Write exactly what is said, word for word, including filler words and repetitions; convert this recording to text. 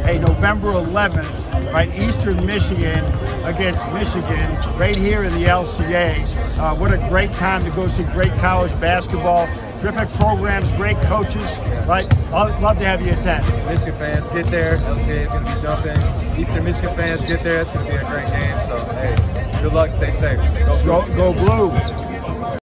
hey, November eleventh, right, Eastern Michigan against Michigan, right here in the L C A. Uh, what a great time to go see great college basketball. Terrific programs, great coaches, right? I'd love to have you attend. Michigan fans, get there. L C A is going to be jumping. Eastern Michigan fans, get there. It's going to be a great game. So, hey, good luck. Stay safe. Go, go, go Blue.